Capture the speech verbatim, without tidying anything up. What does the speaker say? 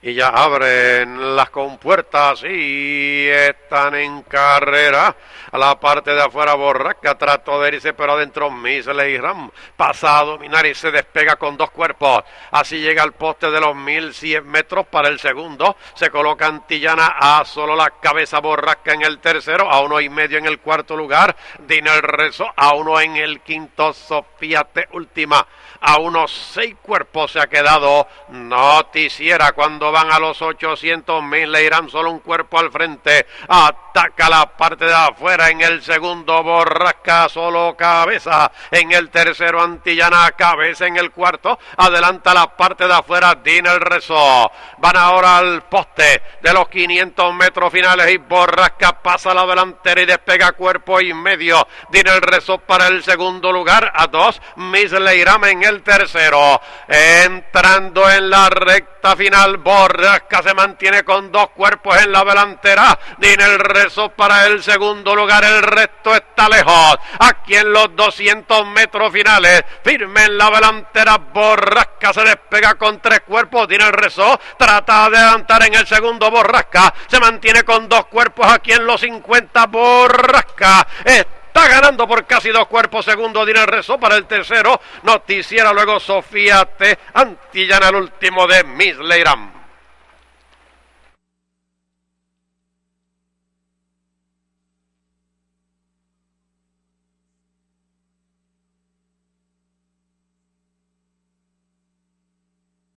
y ya abren las compuertas y están en carrera. A la parte de afuera Borrasca trató de irse, pero adentro Miss Leiram pasa a dominar y se despega con dos cuerpos. Así llega al poste de los mil cien metros para el segundo. Se coloca Antillana a solo la cabeza Borrasca en el tercero, a uno y medio en el cuarto lugar. Dina el Rezo a uno en el quinto. Sofía T última a unos seis cuerpos se ha quedado Noticiera cuando van a los ochocientos mil. Le irán solo un cuerpo al frente. Ataca la parte de afuera en el segundo. Borrasca solo cabeza en el tercero. Antillana cabeza en el cuarto. Adelanta la parte de afuera Dina el Rezo. Van ahora al poste de los quinientos metros finales y Borrasca pasa a la delantera y despega cuerpo y medio. Dina el Rezo para el segundo lugar a dos. Miss Leiram en el tercero. Entrando en la recta final, Borrasca se mantiene con dos cuerpos en la delantera. Dina el Rezo para el segundo lugar. El resto está lejos. Aquí en los doscientos metros finales, firme en la delantera, Borrasca se despega con tres cuerpos. Dina el Rezo trata de adelantar en el segundo. Borrasca se mantiene con dos cuerpos aquí en los cincuenta. Borrasca está ganando por casi dos cuerpos. Segundo Dina el Rezo para el tercero. Noticiera luego Sofía T. Antillana el último de Miss Leiram.